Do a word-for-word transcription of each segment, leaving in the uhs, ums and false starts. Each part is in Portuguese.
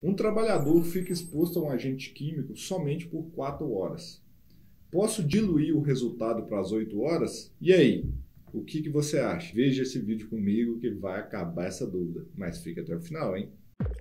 Um trabalhador fica exposto a um agente químico somente por quatro horas. Posso diluir o resultado para as oito horas? E aí? O que, que você acha? Veja esse vídeo comigo que vai acabar essa dúvida. Mas fica até o final, hein?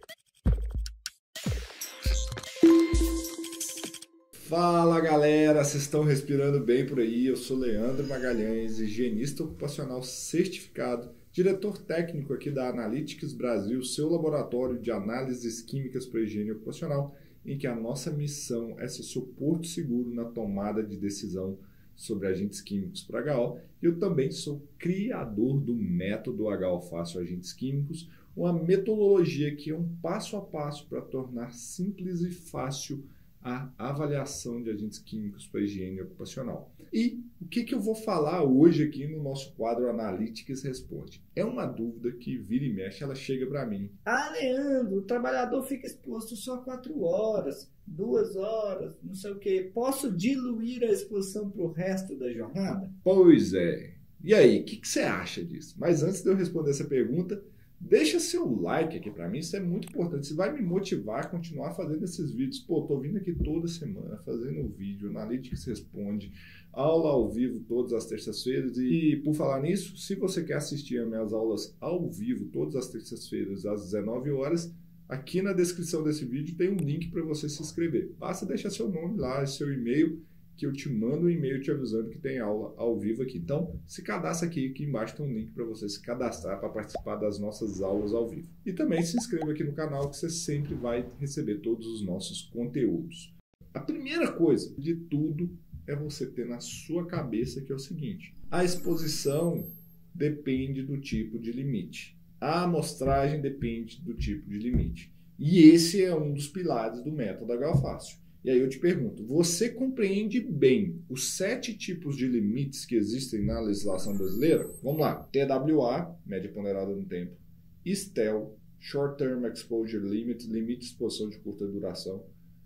Fala galera, vocês estão respirando bem por aí? Eu sou Leandro Magalhães, higienista ocupacional certificado, diretor técnico aqui da Analytics Brasil, seu laboratório de análises químicas para higiene ocupacional, em que a nossa missão é ser seu porto seguro na tomada de decisão sobre agentes químicos para H O. Eu também sou criador do método H O Fácil Agentes Químicos, uma metodologia que é um passo a passo para tornar simples e fácil a avaliação de agentes químicos para higiene ocupacional. E o que, que eu vou falar hoje aqui no nosso quadro Analytics Responde? É uma dúvida que vira e mexe, ela chega para mim. Ah, Leandro, o trabalhador fica exposto só quatro horas, duas horas, não sei o quê. Posso diluir a exposição para o resto da jornada? Pois é. E aí, o que, que você acha disso? Mas antes de eu responder essa pergunta, deixa seu like aqui para mim, isso é muito importante. Isso vai me motivar a continuar fazendo esses vídeos. Pô, tô vindo aqui toda semana fazendo um vídeo, Analytics Responde, aula ao vivo todas as terças-feiras. E por falar nisso, se você quer assistir as minhas aulas ao vivo todas as terças-feiras às dezenove horas, aqui na descrição desse vídeo tem um link para você se inscrever. Basta deixar seu nome lá, seu e-mail, que eu te mando um e-mail te avisando que tem aula ao vivo aqui. Então, se cadastra aqui, aqui embaixo tem um link para você se cadastrar para participar das nossas aulas ao vivo. E também se inscreva aqui no canal que você sempre vai receber todos os nossos conteúdos. A primeira coisa de tudo é você ter na sua cabeça que é o seguinte: a exposição depende do tipo de limite. A amostragem depende do tipo de limite. E esse é um dos pilares do método H O Fácil. E aí eu te pergunto, você compreende bem os sete tipos de limites que existem na legislação brasileira? Vamos lá. T W A, média ponderada no tempo. S T E L, Short Term Exposure Limit, limite de exposição de curta duração.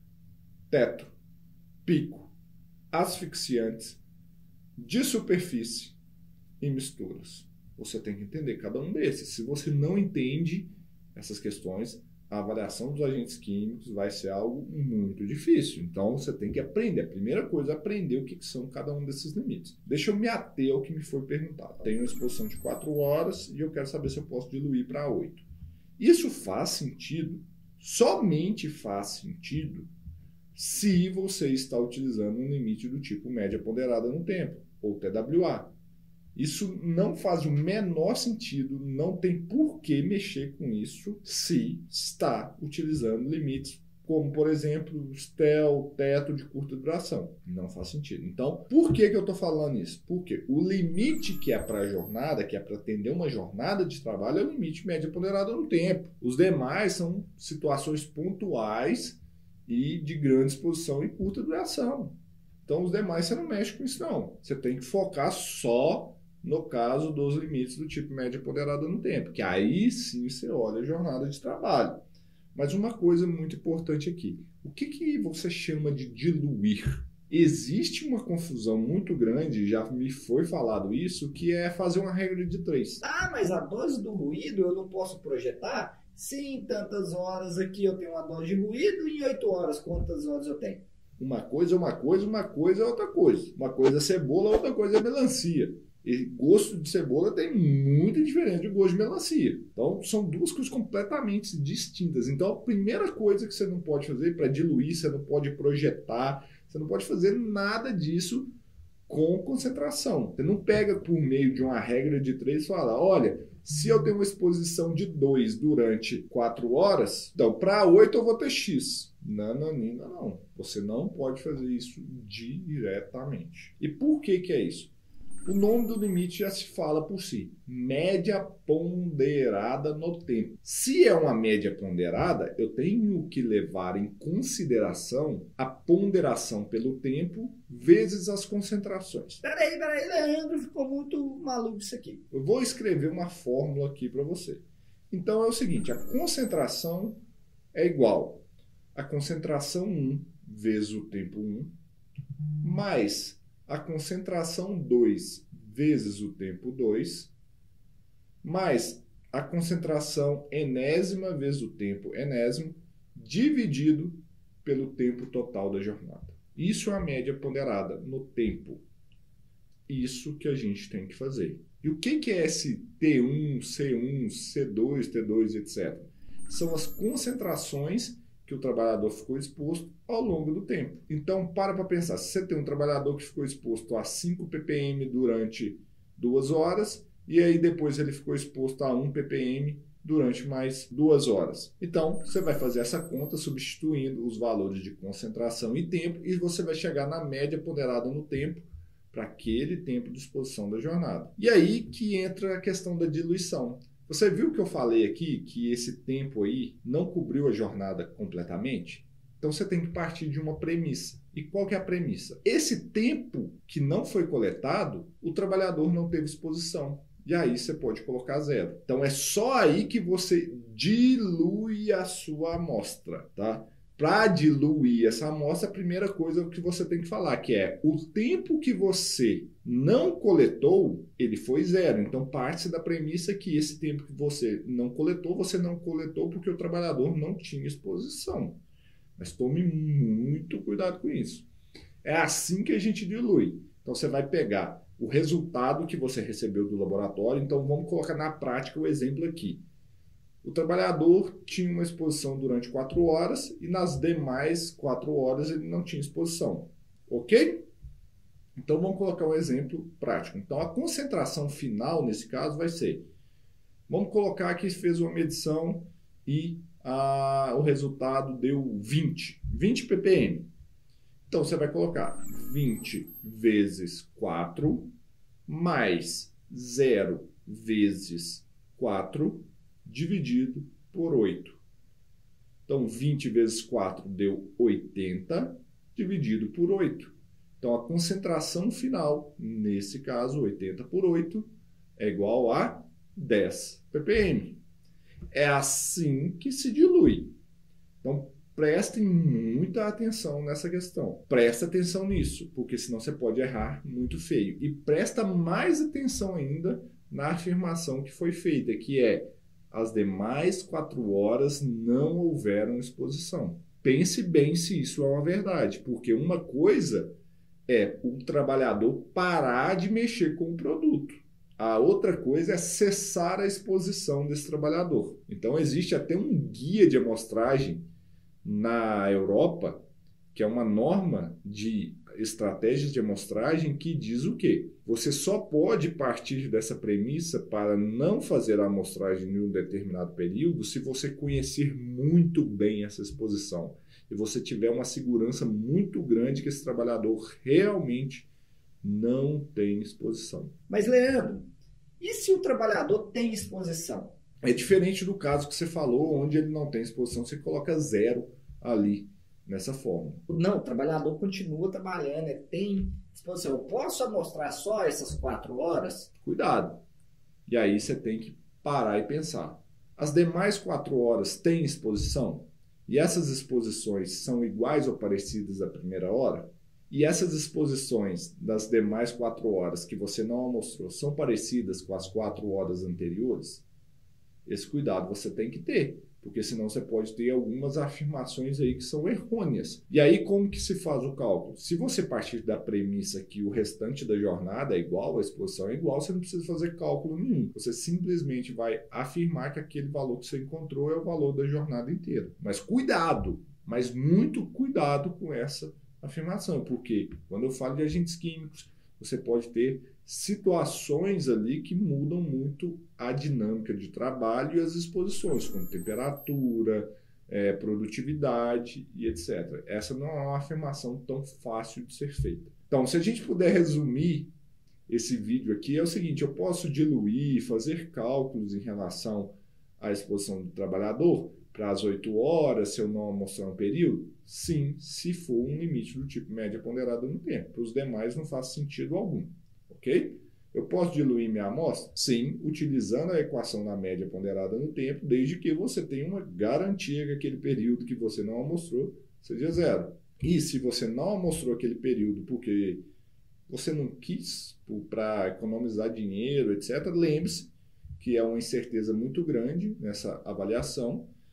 Teto, pico, asfixiantes, de superfície e misturas. Você tem que entender cada um desses. Se você não entende essas questões, a avaliação dos agentes químicos vai ser algo muito difícil. Então, você tem que aprender. A primeira coisa é aprender o que são cada um desses limites. Deixa eu me ater ao que me foi perguntado. Tenho uma exposição de quatro horas e eu quero saber se eu posso diluir para oito. Isso faz sentido, somente faz sentido, se você está utilizando um limite do tipo média ponderada no tempo, ou T W A. Isso não faz o menor sentido, não tem por que mexer com isso se está utilizando limites como, por exemplo, S T E L, teto de curta duração. Não faz sentido. Então, por que, que eu estou falando isso? Porque o limite que é para a jornada, que é para atender uma jornada de trabalho, é o limite média ponderada no tempo. Os demais são situações pontuais e de grande exposição e curta duração. Então, os demais você não mexe com isso, não. Você tem que focar só no caso dos limites do tipo média ponderada no tempo, que aí sim você olha a jornada de trabalho. Mas uma coisa muito importante aqui, o que, que você chama de diluir? Existe uma confusão muito grande, já me foi falado isso, que é fazer uma regra de três. Ah, mas a dose do ruído eu não posso projetar? Se em tantas horas aqui eu tenho uma dose de ruído, em oito horas quantas horas eu tenho? Uma coisa é uma coisa, uma coisa é outra coisa. Uma coisa é cebola, outra coisa é melancia. E gosto de cebola tem muito diferente de gosto de melancia. Então, são duas coisas completamente distintas. Então, a primeira coisa que você não pode fazer para diluir, você não pode projetar, você não pode fazer nada disso com concentração. Você não pega por meio de uma regra de três e fala, olha, se eu tenho uma exposição de dois durante quatro horas, então para oito eu vou ter X. Não, não, não, não. Você não pode fazer isso diretamente. E por que que é isso? O nome do limite já se fala por si. Média ponderada no tempo. Se é uma média ponderada, eu tenho que levar em consideração a ponderação pelo tempo vezes as concentrações. Peraí, peraí, Leandro, ficou muito maluco isso aqui. Eu vou escrever uma fórmula aqui para você. Então é o seguinte, a concentração é igual a concentração um vezes o tempo um, mais a concentração dois vezes o tempo dois, mais a concentração enésima vezes o tempo enésimo, dividido pelo tempo total da jornada. Isso é a média ponderada no tempo. Isso que a gente tem que fazer. E o que é esse T um, C um, C dois, T dois, etcétera? São as concentrações que o trabalhador ficou exposto ao longo do tempo. Então, para para pensar. Se você tem um trabalhador que ficou exposto a cinco ppm durante duas horas, e aí depois ele ficou exposto a um ppm durante mais duas horas. Então, você vai fazer essa conta substituindo os valores de concentração e tempo, e você vai chegar na média ponderada no tempo, para aquele tempo de exposição da jornada. E aí que entra a questão da diluição. Você viu que eu falei aqui que esse tempo aí não cobriu a jornada completamente? Então você tem que partir de uma premissa. E qual que é a premissa? Esse tempo que não foi coletado, o trabalhador não teve exposição. E aí você pode colocar zero. Então é só aí que você dilui a sua amostra, tá? Para diluir essa amostra, a primeira coisa que você tem que falar, que é o tempo que você não coletou, ele foi zero. Então, parte da premissa que esse tempo que você não coletou, você não coletou porque o trabalhador não tinha exposição. Mas tome muito cuidado com isso. É assim que a gente dilui. Então, você vai pegar o resultado que você recebeu do laboratório. Então, vamos colocar na prática o exemplo aqui. O trabalhador tinha uma exposição durante quatro horas e nas demais quatro horas ele não tinha exposição. Ok? Então vamos colocar um exemplo prático. Então a concentração final nesse caso vai ser, vamos colocar que fez uma medição e a, o resultado deu vinte, vinte ppm. Então você vai colocar vinte vezes quatro mais zero vezes quatro dividido por oito. Então, vinte vezes quatro deu oitenta, dividido por oito. Então, a concentração final, nesse caso, oitenta por oito, é igual a dez ppm. É assim que se dilui. Então, prestem muita atenção nessa questão. Presta atenção nisso, porque senão você pode errar muito feio. E presta mais atenção ainda na afirmação que foi feita, que é as demais quatro horas não houveram exposição. Pense bem se isso é uma verdade, porque uma coisa é o trabalhador parar de mexer com o produto. A outra coisa é cessar a exposição desse trabalhador. Então, existe até um guia de amostragem na Europa, que é uma norma de estratégias de amostragem que diz o quê? Você só pode partir dessa premissa para não fazer a amostragem em um determinado período se você conhecer muito bem essa exposição e você tiver uma segurança muito grande que esse trabalhador realmente não tem exposição. Mas, Leandro, e se o trabalhador tem exposição? É diferente do caso que você falou, onde ele não tem exposição, você coloca zero ali. Nessa forma. Não, o trabalhador continua trabalhando, tem exposição. Eu posso amostrar só essas quatro horas? Cuidado. E aí você tem que parar e pensar. As demais quatro horas têm exposição? E essas exposições são iguais ou parecidas à primeira hora? E essas exposições das demais quatro horas que você não amostrou são parecidas com as quatro horas anteriores? Esse cuidado você tem que ter. Porque senão você pode ter algumas afirmações aí que são errôneas. E aí como que se faz o cálculo? Se você partir da premissa que o restante da jornada é igual, a exposição é igual, você não precisa fazer cálculo nenhum. Você simplesmente vai afirmar que aquele valor que você encontrou é o valor da jornada inteira. Mas cuidado, mas muito cuidado com essa afirmação, porque quando eu falo de agentes químicos, você pode ter situações ali que mudam muito a dinâmica de trabalho e as exposições, como temperatura, é, produtividade e etcétera. Essa não é uma afirmação tão fácil de ser feita. Então, se a gente puder resumir esse vídeo aqui, é o seguinte: eu posso diluir, fazer cálculos em relação à exposição do trabalhador para as oito horas, se eu não mostrar um período? Sim, se for um limite do tipo média ponderada no tempo. Para os demais não faz sentido algum. Ok? Eu posso diluir minha amostra? Sim, utilizando a equação da média ponderada no tempo, desde que você tenha uma garantia que aquele período que você não amostrou seja zero. E se você não amostrou aquele período porque você não quis, para economizar dinheiro, etcétera, lembre-se que é uma incerteza muito grande nessa avaliação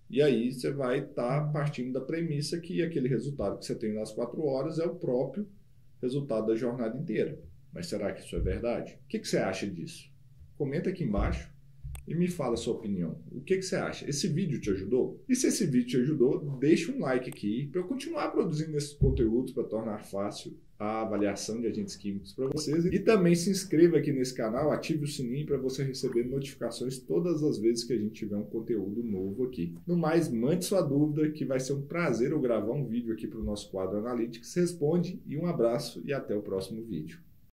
E aí você vai estar tá partindo da premissa que aquele resultado que você tem nas quatro horas é o próprio resultado da jornada inteira. Mas será que isso é verdade? O que, que você acha disso? Comenta aqui embaixo e me fala a sua opinião. O que, que você acha? Esse vídeo te ajudou? E se esse vídeo te ajudou, deixa um like aqui para eu continuar produzindo esses conteúdos para tornar fácil a avaliação de agentes químicos para vocês. E também se inscreva aqui nesse canal, ative o sininho para você receber notificações todas as vezes que a gente tiver um conteúdo novo aqui. No mais, mande sua dúvida, que vai ser um prazer eu gravar um vídeo aqui para o nosso quadro Analytics. Responde e um abraço e até o próximo vídeo.